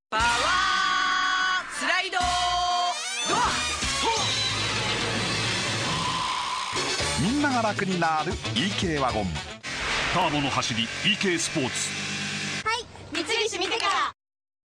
パワースライドドア。 みんなが楽になる EK ワゴン。 ターボの走り EK スポーツ。 はい、三菱見てから。